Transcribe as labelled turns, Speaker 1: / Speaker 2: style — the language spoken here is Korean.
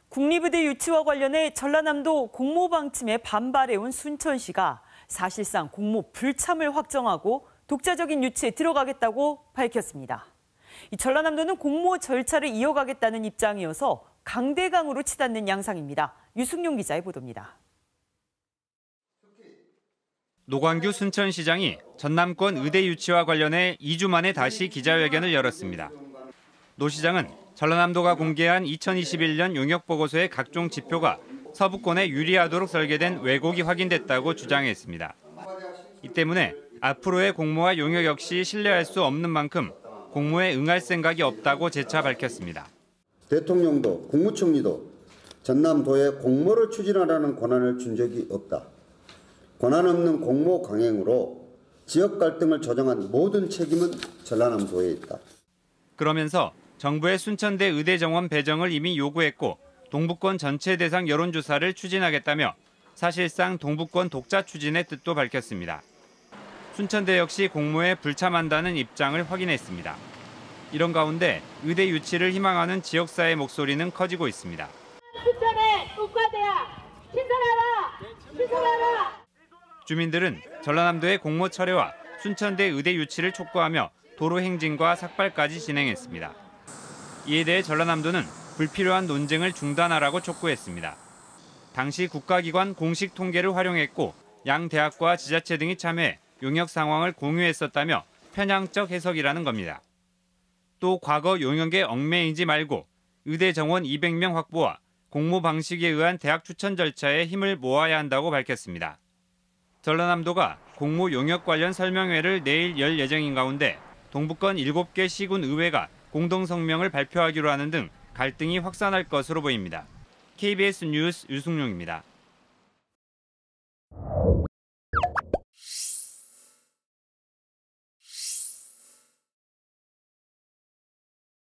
Speaker 1: 국립의대 유치와 관련해 전라남도 공모 방침에 반발해온 순천시가 사실상 공모 불참을 확정하고 독자적인 유치에 들어가겠다고 밝혔습니다. 전라남도는 공모 절차를 이어가겠다는 입장이어서 강대강으로 치닫는 양상입니다. 유승용 기자의 보도입니다.
Speaker 2: 노광규 순천시장이 전남권 의대 유치와 관련해 2주 만에 다시 기자회견을 열었습니다. 노 시장은 전라남도가 공개한 2021년 용역보고서의 각종 지표가 서부권에 유리하도록 설계된 왜곡이 확인됐다고 주장했습니다. 이 때문에 앞으로의 공모와 용역 역시 신뢰할 수 없는 만큼 공모에 응할 생각이 없다고 재차 밝혔습니다.
Speaker 3: 대통령도 국무총리도 전남도에 공모를 추진하라는 권한을 준 적이 없다. 권한 없는 공모 강행으로 지역 갈등을 조장한 모든 책임은 전라남도에 있다.
Speaker 2: 그러면서 정부의 순천대 의대 정원 배정을 이미 요구했고 동부권 전체 대상 여론조사를 추진하겠다며 사실상 동부권 독자 추진의 뜻도 밝혔습니다. 순천대 역시 공모에 불참한다는 입장을 확인했습니다. 이런 가운데 의대 유치를 희망하는 지역사회 목소리는 커지고 있습니다.
Speaker 4: 순천의 의과대학 신설하라!
Speaker 2: 주민들은 전라남도의 공모 철회와 순천대 의대 유치를 촉구하며 도로 행진과 삭발까지 진행했습니다. 이에 대해 전라남도는 불필요한 논쟁을 중단하라고 촉구했습니다. 당시 국가기관 공식 통계를 활용했고 양 대학과 지자체 등이 참여해 용역 상황을 공유했었다며 편향적 해석이라는 겁니다. 또 과거 용역의 얽매이지 말고 의대 정원 200명 확보와 공모 방식에 의한 대학 추천 절차에 힘을 모아야 한다고 밝혔습니다. 전라남도가 공모 용역 관련 설명회를 내일 열 예정인 가운데 동부권 7개 시군 의회가 공동 성명을 발표하기로 하는 등 갈등이 확산할 것으로 보입니다. KBS 뉴스 유승용입니다.